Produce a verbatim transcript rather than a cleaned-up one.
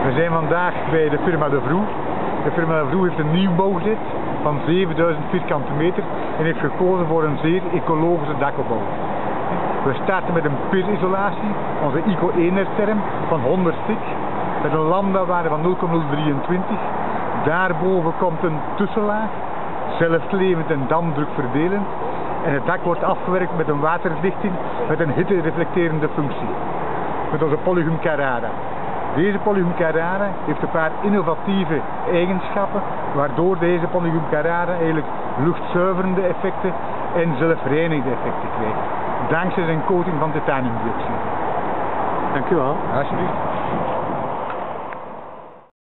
We zijn vandaag bij de firma De Vroe. De firma De Vroe heeft een nieuwbouwzit van zevenduizend vierkante meter en heeft gekozen voor een zeer ecologische dakopbouw. We starten met een pier-isolatie, onze I C O één term van honderd stik, met een lambda-waarde van nul komma nul drieëntwintig. Daarboven komt een tussenlaag, zelflevend en dampdruk verdelend. En het dak wordt afgewerkt met een waterdichting met een hitte-reflecterende functie. Met onze Polygum Carrara. Deze Polygum Carrara heeft een paar innovatieve eigenschappen, waardoor deze Polygum Carrara eigenlijk luchtzuiverende effecten en zelfreinigende effecten krijgt. Dankzij zijn coating van titaniumdioxide. Dank u wel. Alsjeblieft.